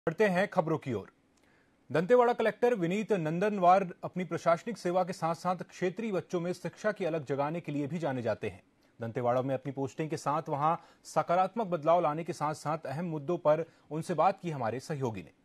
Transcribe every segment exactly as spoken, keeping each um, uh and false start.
बढ़ते हैं खबरों की ओर। दंतेवाड़ा कलेक्टर विनीत नंदनवार अपनी प्रशासनिक सेवा के साथ साथ क्षेत्रीय बच्चों में शिक्षा की अलग जगाने के लिए भी जाने जाते हैं। दंतेवाड़ा में अपनी पोस्टिंग के साथ वहां सकारात्मक बदलाव लाने के साथ साथ अहम मुद्दों पर उनसे बात की हमारे सहयोगी ने।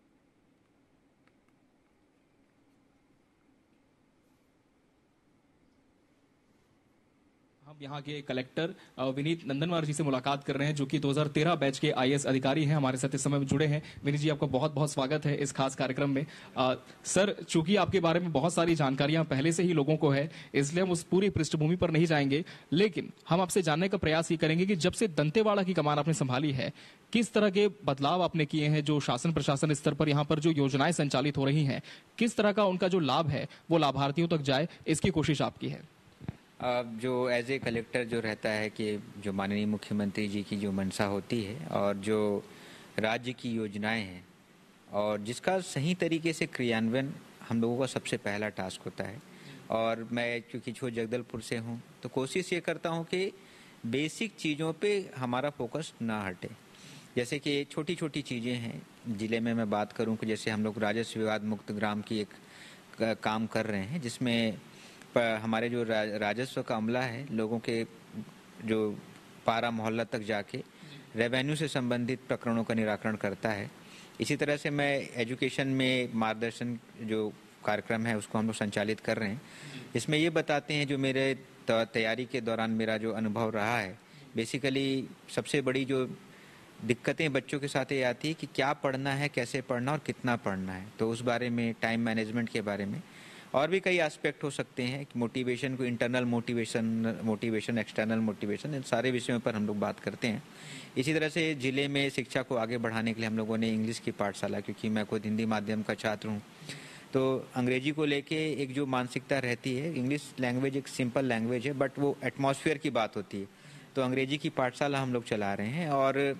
हम यहाँ के कलेक्टर विनीत नंदनवार जी से मुलाकात कर रहे हैं, जो कि दो हज़ार तेरह बैच के आईएएस अधिकारी हैं, हमारे साथ इस समय जुड़े हैं। विनीत जी, आपका बहुत बहुत स्वागत है इस खास कार्यक्रम में। आ, सर, चूंकि आपके बारे में बहुत सारी जानकारियां पहले से ही लोगों को है, इसलिए हम उस पूरी पृष्ठभूमि पर नहीं जाएंगे, लेकिन हम आपसे जानने का प्रयास ये करेंगे कि जब से दंतेवाड़ा की कमान आपने संभाली है, किस तरह के बदलाव आपने किए हैं, जो शासन प्रशासन स्तर पर यहाँ पर जो योजनाएं संचालित हो रही हैं, किस तरह का उनका जो लाभ है वो लाभार्थियों तक जाए, इसकी कोशिश आपकी है। जो एज ए कलेक्टर जो रहता है कि जो माननीय मुख्यमंत्री जी की जो मंशा होती है और जो राज्य की योजनाएं हैं और जिसका सही तरीके से क्रियान्वयन हम लोगों का सबसे पहला टास्क होता है। और मैं क्योंकि छो जगदलपुर से हूं, तो कोशिश ये करता हूं कि बेसिक चीज़ों पे हमारा फोकस ना हटे। जैसे कि छोटी छोटी चीज़ें हैं ज़िले में, मैं बात करूं कि जैसे हम लोग राजस्व विवाद मुक्त ग्राम की एक काम कर रहे हैं, जिसमें हमारे जो राजस्व का अमला है लोगों के जो पारा मोहल्ला तक जाके रेवेन्यू से संबंधित प्रकरणों का निराकरण करता है। इसी तरह से मैं एजुकेशन में मार्गदर्शन जो कार्यक्रम है उसको हम लोग संचालित कर रहे हैं। इसमें ये बताते हैं जो मेरे तैयारी के दौरान मेरा जो अनुभव रहा है, बेसिकली सबसे बड़ी जो दिक्कतें बच्चों के साथ ये आती है कि क्या पढ़ना है, कैसे पढ़ना और कितना पढ़ना है। तो उस बारे में, टाइम मैनेजमेंट के बारे में, और भी कई एस्पेक्ट हो सकते हैं कि मोटिवेशन को, internal motivation motivation external motivation, इन सारे विषयों पर हम लोग बात करते हैं। इसी तरह से ज़िले में शिक्षा को आगे बढ़ाने के लिए हम लोगों ने इंग्लिश की पाठशाला, क्योंकि मैं खुद हिंदी माध्यम का छात्र हूँ, तो अंग्रेजी को लेके एक जो मानसिकता रहती है, इंग्लिश लैंग्वेज एक सिंपल लैंग्वेज है बट वो एटमॉस्फेयर की बात होती है, तो अंग्रेजी की पाठशाला हम लोग चला रहे हैं। और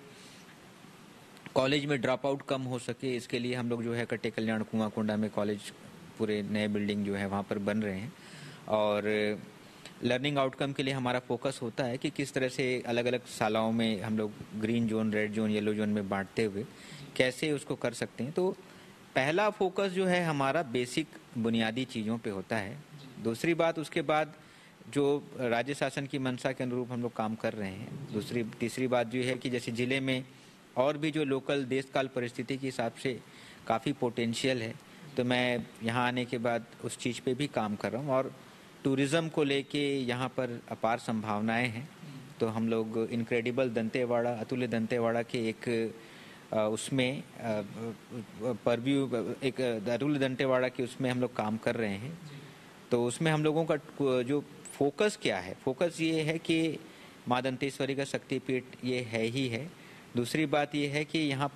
कॉलेज में ड्रॉप आउट कम हो सके, इसके लिए हम लोग जो है कट्टे कल्याण कुआं कोंडा में कॉलेज पूरे नए बिल्डिंग जो है वहाँ पर बन रहे हैं। और लर्निंग आउटकम के लिए हमारा फोकस होता है कि किस तरह से अलग अलग शालाओं में हम लोग green zone, red zone, yellow zone में बांटते हुए कैसे उसको कर सकते हैं। तो पहला फोकस जो है हमारा बेसिक बुनियादी चीज़ों पे होता है। दूसरी बात, उसके बाद जो राज्य शासन की मंशा के अनुरूप हम लोग काम कर रहे हैं। दूसरी तीसरी बात जो है कि जैसे ज़िले में और भी जो लोकल देश काल परिस्थिति के हिसाब से काफ़ी पोटेंशियल है, तो मैं यहाँ आने के बाद उस चीज़ पे भी काम कर रहा हूँ। और टूरिज़्म को लेके यहाँ पर अपार संभावनाएं हैं। तो हम लोग इनक्रेडिबल दंतेवाड़ा, अतुल्य दंतेवाड़ा के एक उसमें परव्यू, एक अतुल्य दंतेवाड़ा के उसमें हम लोग काम कर रहे हैं। तो उसमें हम लोगों का जो फोकस क्या है, फोकस ये है कि माँ दंतेश्वरी का शक्तिपीठ ये है ही है। दूसरी बात ये है कि यहाँ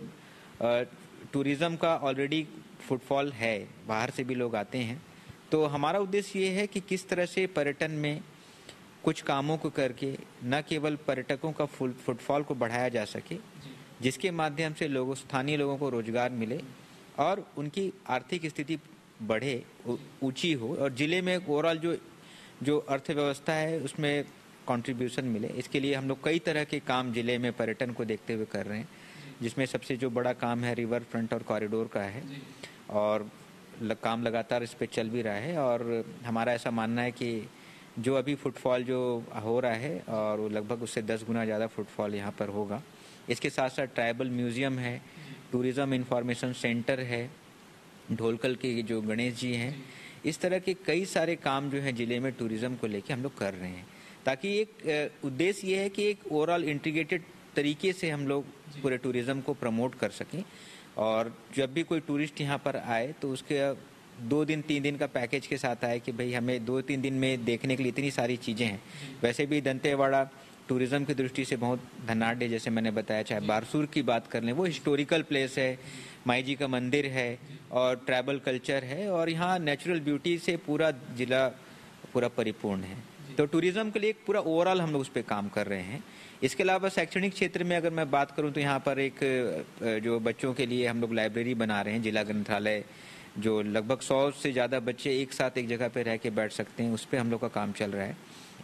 पर टूरिज़्म का ऑलरेडी फुटफॉल है, बाहर से भी लोग आते हैं। तो हमारा उद्देश्य ये है कि किस तरह से पर्यटन में कुछ कामों को करके न केवल पर्यटकों का फुटफॉल को बढ़ाया जा सके, जिसके माध्यम से लोगों, स्थानीय लोगों को रोजगार मिले और उनकी आर्थिक स्थिति बढ़े, ऊंची हो, और ज़िले में ओवरऑल जो जो अर्थव्यवस्था है उसमें कंट्रीब्यूशन मिले। इसके लिए हम लोग कई तरह के काम ज़िले में पर्यटन को देखते हुए कर रहे हैं, जिसमें सबसे जो बड़ा काम है रिवर फ्रंट और कॉरिडोर का है, और काम लगातार इस पे चल भी रहा है। और हमारा ऐसा मानना है कि जो अभी फुटफॉल जो हो रहा है और वो लगभग उससे दस गुना ज़्यादा फुटफॉल यहाँ पर होगा। इसके साथ साथ ट्राइबल म्यूज़ियम है, टूरिज़्म इंफॉर्मेशन सेंटर है, ढोलकल के जो गणेश जी हैं, इस तरह के कई सारे काम जो हैं ज़िले में टूरिज़्म को लेके हम लोग कर रहे हैं, ताकि एक उद्देश्य ये है कि एक ओवरऑल इंटीग्रेटेड तरीके से हम लोग पूरे टूरिज़्म को प्रमोट कर सकें। और जब भी कोई टूरिस्ट यहाँ पर आए तो उसके दो दिन तीन दिन का पैकेज के साथ आए कि भाई हमें दो तीन दिन में देखने के लिए इतनी सारी चीज़ें हैं। वैसे भी दंतेवाड़ा टूरिज़्म की दृष्टि से बहुत धनाढ़ है, जैसे मैंने बताया, चाहे बारसूर की बात कर लें, वो हिस्टोरिकल प्लेस है, माई जी का मंदिर है और ट्राइबल कल्चर है, और यहाँ नेचुरल ब्यूटी से पूरा जिला पूरा परिपूर्ण है। तो टूरिज़्म के लिए एक पूरा ओवरऑल हम लोग उस पर काम कर रहे हैं। इसके अलावा शैक्षणिक क्षेत्र में अगर मैं बात करूं तो यहाँ पर एक जो बच्चों के लिए हम लोग लाइब्रेरी बना रहे हैं, जिला ग्रंथालय, जो लगभग सौ से ज़्यादा बच्चे एक साथ एक जगह पे रह के बैठ सकते हैं, उस पर हम लोग का काम चल रहा है।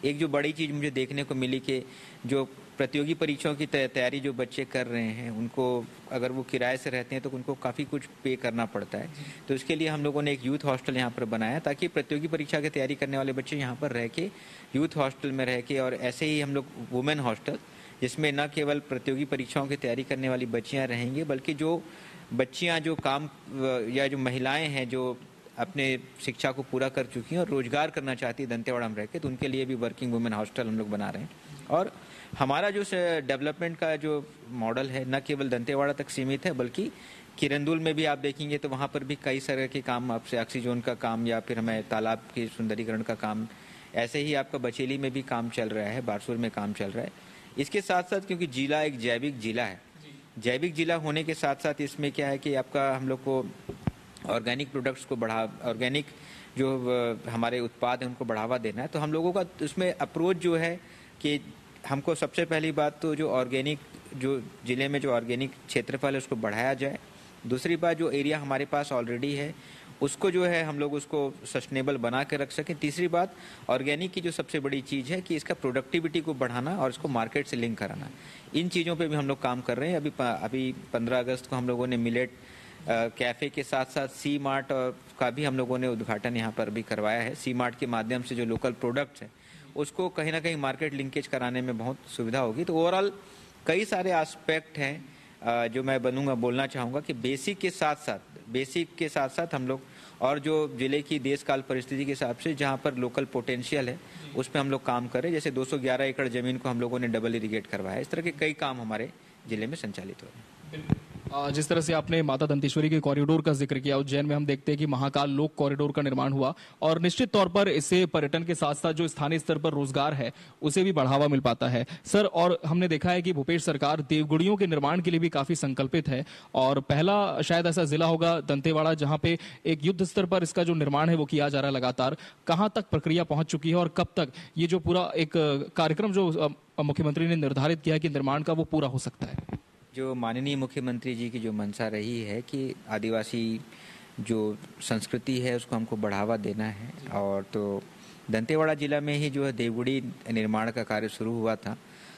एक जो बड़ी चीज़ मुझे देखने को मिली कि जो प्रतियोगी परीक्षाओं की तैयारी जो बच्चे कर रहे हैं उनको अगर वो किराए से रहते हैं तो उनको काफ़ी कुछ पे करना पड़ता है। तो इसके लिए हम लोगों ने एक यूथ हॉस्टल यहाँ पर बनाया ताकि प्रतियोगी परीक्षा की तैयारी करने वाले बच्चे यहाँ पर रह के यूथ हॉस्टल में रह के, और ऐसे ही हम लोग वुमेन हॉस्टल जिसमें न केवल प्रतियोगी परीक्षाओं की तैयारी करने वाली बच्चियाँ रहेंगी बल्कि जो बच्चियाँ जो काम या जो महिलाएँ हैं जो अपने शिक्षा को पूरा कर चुकी हैं और रोजगार करना चाहती है दंतेवाड़ा में रह के, तो उनके लिए भी वर्किंग वुमेन हॉस्टल हम लोग बना रहे हैं। और हमारा जो डेवलपमेंट का जो मॉडल है न केवल दंतेवाड़ा तक सीमित है बल्कि किरंदुल में भी आप देखेंगे तो वहाँ पर भी कई सारे के काम, आपसे ऑक्सीजन का काम या फिर हमें तालाब के सुंदरीकरण का काम, ऐसे ही आपका बचेली में भी काम चल रहा है, बारसूर में काम चल रहा है। इसके साथ साथ क्योंकि जिला एक जैविक जिला है, जैविक जिला होने के साथ साथ इसमें क्या है कि आपका हम लोग को ऑर्गेनिक प्रोडक्ट्स को बढ़ा, ऑर्गेनिक जो हमारे उत्पाद हैं उनको बढ़ावा देना है। तो हम लोगों का उसमें अप्रोच जो है कि हमको सबसे पहली बात तो जो ऑर्गेनिक जो ज़िले में जो ऑर्गेनिक क्षेत्रफल है उसको बढ़ाया जाए। दूसरी बात जो एरिया हमारे पास ऑलरेडी है उसको जो है हम लोग उसको सस्टेनेबल बना के रख सकें। तीसरी बात ऑर्गेनिक की जो सबसे बड़ी चीज़ है कि इसका प्रोडक्टिविटी को बढ़ाना और इसको मार्केट से लिंक कराना। इन चीज़ों पे भी हम लोग काम कर रहे हैं। अभी अभी पंद्रह अगस्त को हम लोगों ने मिलेट कैफ़े के साथ साथ सी मार्ट का भी हम लोगों ने उद्घाटन यहाँ पर भी करवाया है। सी मार्ट के माध्यम से जो लोकल प्रोडक्ट्स हैं उसको कहीं ना कहीं मार्केट लिंकेज कराने में बहुत सुविधा होगी। तो ओवरऑल कई सारे एस्पेक्ट हैं जो मैं बनूंगा बोलना चाहूँगा कि बेसिक के साथ साथ बेसिक के साथ साथ हम लोग और जो जिले की देश काल परिस्थिति के हिसाब से जहाँ पर लोकल पोटेंशियल है उस पर हम लोग काम करें। जैसे दो सौ ग्यारह एकड़ जमीन को हम लोगों ने डबल इरीगेट करवाया। इस तरह के कई काम हमारे जिले में संचालित हो रहे हैं। जिस तरह से आपने माता दंतेश्वरी के कॉरिडोर का जिक्र किया, उज्जैन में हम देखते हैं कि महाकाल लोक कॉरिडोर का निर्माण हुआ और निश्चित तौर पर इससे पर्यटन के साथ साथ जो स्थानीय स्तर पर रोजगार है उसे भी बढ़ावा मिल पाता है सर। और हमने देखा है कि भूपेश सरकार देवगुड़ियों के निर्माण के लिए भी काफी संकल्पित है और पहला शायद ऐसा जिला होगा दंतेवाड़ा जहां पे एक युद्ध स्तर पर इसका जो निर्माण है वो किया जा रहा है लगातार। कहां तक प्रक्रिया पहुंच चुकी है और कब तक ये जो पूरा एक कार्यक्रम जो मुख्यमंत्री ने निर्धारित किया है कि निर्माण का वो पूरा हो सकता है? जो माननीय मुख्यमंत्री जी की जो मंशा रही है कि आदिवासी जो संस्कृति है उसको हमको बढ़ावा देना है, और तो दंतेवाड़ा जिला में ही जो है देवगुड़ी निर्माण का कार्य शुरू हुआ था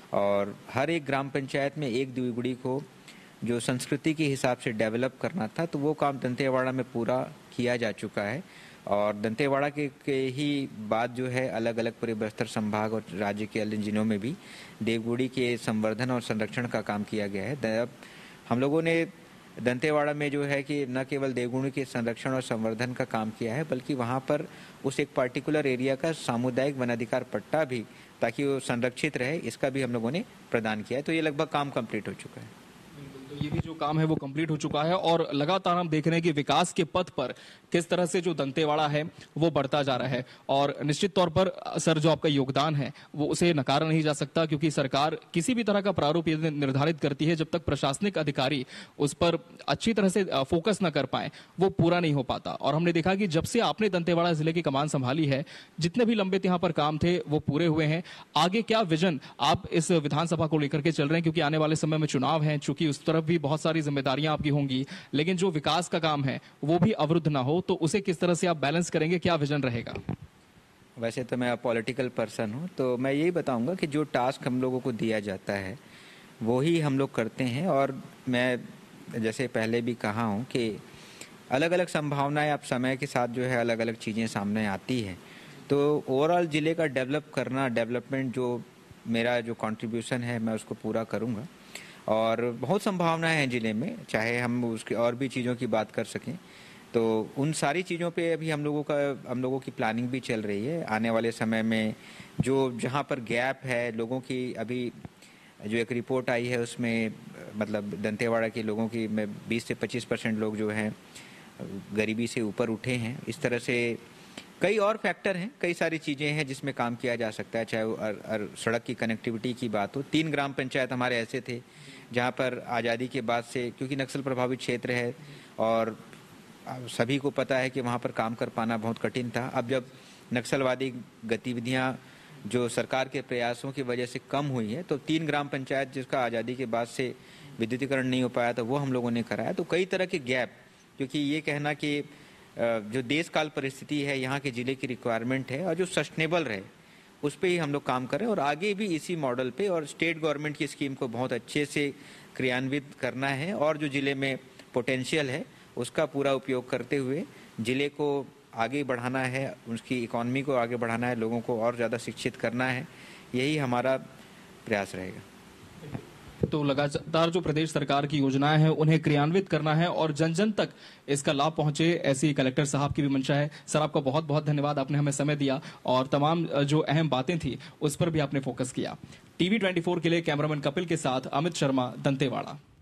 और हर एक ग्राम पंचायत में एक देवगुड़ी को जो संस्कृति के हिसाब से डेवलप करना था, तो वो काम दंतेवाड़ा में पूरा किया जा चुका है। और दंतेवाड़ा के, के ही बाद जो है अलग अलग पूरे बस्तर संभाग और राज्य के अन्य जिलों में भी देवगुड़ी के संवर्धन और संरक्षण का काम किया गया है। हम लोगों ने दंतेवाड़ा में जो है कि न केवल देवगुड़ी के संरक्षण और संवर्धन का काम किया है बल्कि वहाँ पर उस एक पार्टिकुलर एरिया का सामुदायिक वनाधिकार पट्टा भी, ताकि वो संरक्षित रहे, इसका भी हम लोगों ने प्रदान किया है। तो ये लगभग काम कंप्लीट हो चुका है। तो ये भी जो काम है वो कंप्लीट हो चुका है और लगातार हम देख रहे हैं कि विकास के पथ पर किस तरह से जो दंतेवाड़ा है वो बढ़ता जा रहा है। और निश्चित तौर पर सर जो आपका योगदान है वो उसे नकारा नहीं जा सकता, क्योंकि सरकार किसी भी तरह का प्रारूप निर्धारित करती है, जब तक प्रशासनिक अधिकारी उस पर अच्छी तरह से फोकस न कर पाए वो पूरा नहीं हो पाता। और हमने देखा कि जब से आपने दंतेवाड़ा जिले की कमान संभाली है, जितने भी लंबित यहाँ पर काम थे वो पूरे हुए हैं। आगे क्या विजन आप इस विधानसभा को लेकर के चल रहे हैं, क्योंकि आने वाले समय में चुनाव है, चूंकि उस तरफ भी बहुत सारी जिम्मेदारियां आपकी होंगी, लेकिन जो विकास का काम है वो भी अवरुद्ध ना हो, तो उसे किस तरह से आप बैलेंस करेंगे, क्या विजन रहेगा? वैसे तो मैं पॉलिटिकल पर्सन हूं, तो मैं यही बताऊंगा कि जो टास्क हम लोगों को दिया जाता है वो ही हम लोग करते हैं। और मैं जैसे पहले भी कहा हूं कि अलग अलग संभावनाएं आप समय के साथ जो है अलग अलग चीज़ें सामने आती हैं। तो ओवरऑल ज़िले का डेवलप करना, डेवलपमेंट जो मेरा जो कंट्रीब्यूशन है मैं उसको पूरा करूँगा। और बहुत संभावनाएं हैं ज़िले में, चाहे हम उसकी और भी चीज़ों की बात कर सकें, तो उन सारी चीज़ों पे अभी हम लोगों का हम लोगों की प्लानिंग भी चल रही है। आने वाले समय में जो जहाँ पर गैप है लोगों की, अभी जो एक रिपोर्ट आई है उसमें मतलब दंतेवाड़ा के लोगों की में बीस से पच्चीस परसेंट लोग जो हैं गरीबी से ऊपर उठे हैं। इस तरह से कई और फैक्टर हैं, कई सारी चीज़ें हैं जिसमें काम किया जा सकता है। चाहे वो अर, अर, सड़क की कनेक्टिविटी की बात हो, तीन ग्राम पंचायत हमारे ऐसे थे जहाँ पर आज़ादी के बाद से, क्योंकि नक्सल प्रभावित क्षेत्र है और सभी को पता है कि वहाँ पर काम कर पाना बहुत कठिन था। अब जब नक्सलवादी गतिविधियाँ जो सरकार के प्रयासों की वजह से कम हुई है, तो तीन ग्राम पंचायत जिसका आज़ादी के बाद से विद्युतीकरण नहीं हो पाया था वो हम लोगों ने कराया। तो कई तरह के गैप, क्योंकि ये कहना कि जो देश काल परिस्थिति है, यहाँ के ज़िले की रिक्वायरमेंट है और जो सस्टेनेबल रहे, उस पर ही हम लोग काम करें और आगे भी इसी मॉडल पे और स्टेट गवर्नमेंट की स्कीम को बहुत अच्छे से क्रियान्वित करना है और जो ज़िले में पोटेंशियल है उसका पूरा उपयोग करते हुए ज़िले को आगे बढ़ाना है, उसकी इकॉनमी को आगे बढ़ाना है, लोगों को और ज़्यादा शिक्षित करना है, यही हमारा प्रयास रहेगा। तो लगातार जो प्रदेश सरकार की योजनाएं हैं उन्हें क्रियान्वित करना है और जन जन तक इसका लाभ पहुंचे, ऐसी कलेक्टर साहब की भी मंशा है। सर आपका बहुत बहुत धन्यवाद, आपने हमें समय दिया और तमाम जो अहम बातें थी उस पर भी आपने फोकस किया। टीवी चौबीस के लिए कैमरामैन कपिल के साथ अमित शर्मा, दंतेवाड़ा।